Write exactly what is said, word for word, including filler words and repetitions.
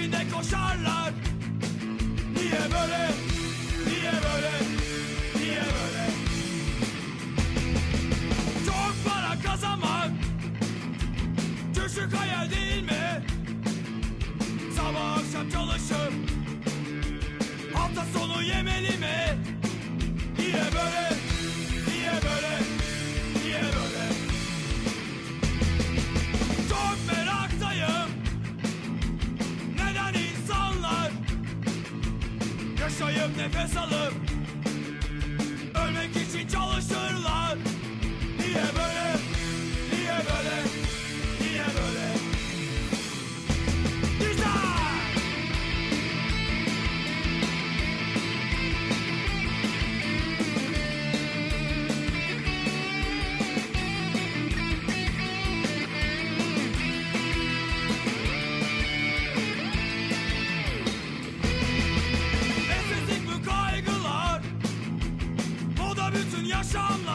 peşinde koşarlar. Niye böyle? Niye böyle? Niye böyle? Çok para kazanmak düşük hayal değil mi? Sabah akşam çalışıp hafta sonu yemeli mi? Niye böyle? Niye böyle? Niye böyle? Çok meraktayım. Neden insanlar yaşayıp nefes alıp ölmek için çalışırlar? Niye böyle? Niye böyle? Niye böyle? Güzel! Esizlik bu kaygılar, bu da bütün yaşam.